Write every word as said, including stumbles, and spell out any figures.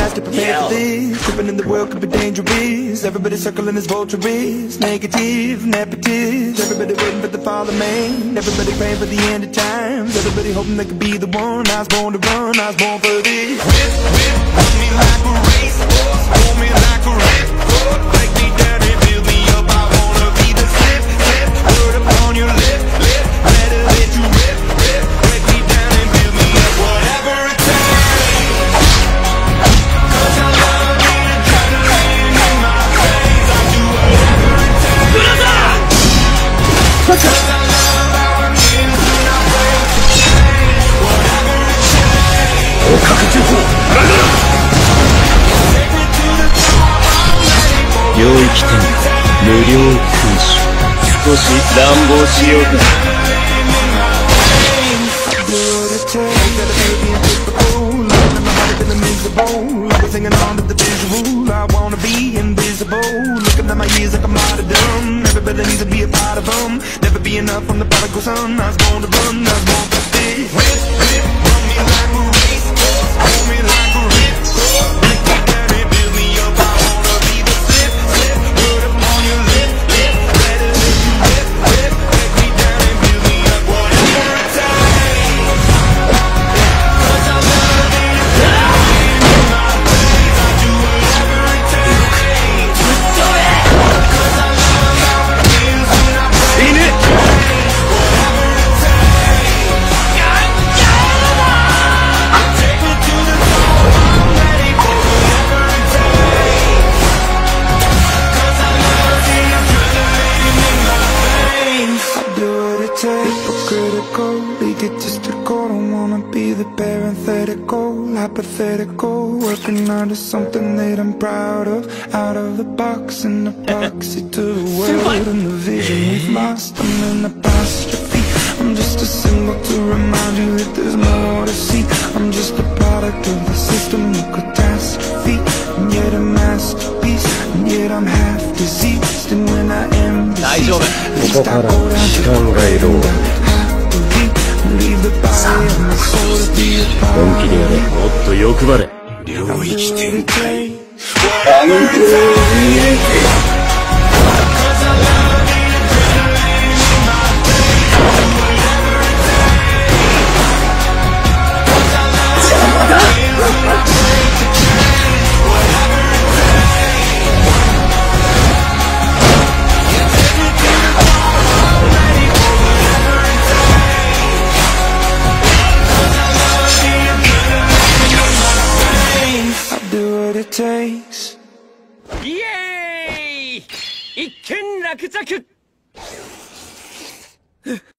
guys get prepared for this. Tripping in the world could be dangerous. Everybody circling as vultures. Negative, nepotist. Everybody waiting for the fall of man. Everybody praying for the end of times. Everybody hoping they could be the one. I was born to run, I was born for this. Whip, whip, hold me like a racehorse. Hold me like a ripcord. Break me down and build me up. I wanna be the slip, slip. Word upon your lip, lip. Let it let you rip, rip. Break me down and build me up. Whatever it takes. Cause I love the adrenaline in my veins. I'll do whatever it takes. Cause I love how it feels when I break the chains. Whatever it takes. Take me to the top, I'm ready for it. 領域展無料君主少し乱暴しようか Singing on to the visual, I wanna be invisible. Looking at my years like I'm out of dumb. Everybody needs to be a part of them. Never be enough from the prodigal son. I was born to run, I was born for this. Whip, whip, run me like a racehorse. Hold me like a ripcord. Break me down and build me up. I wanna be the slip, slip. Word upon your lip, lip. Let it let you rip, rip. Break me down and build me up. Whatever it takes. Cause I love it. Don't wanna be the parenthetical, hypothetical. Working out of something that I'm proud of. Out of the box, an epoxy to the world and the vision we've lost. I'm an apostrophe. I'm just a symbol to remind you that there's more to see. I'm just a product of the system of catastrophe. And yet a masterpiece, and yet I'm half diseased. And when I am deceased, at least I go down to the leave the body and the soul to be a part. 本気でやれ。もっと欲張れ。領域展開。イエーイ！一件落着。